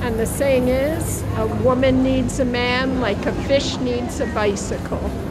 And the saying is, a woman needs a man like a fish needs a bicycle.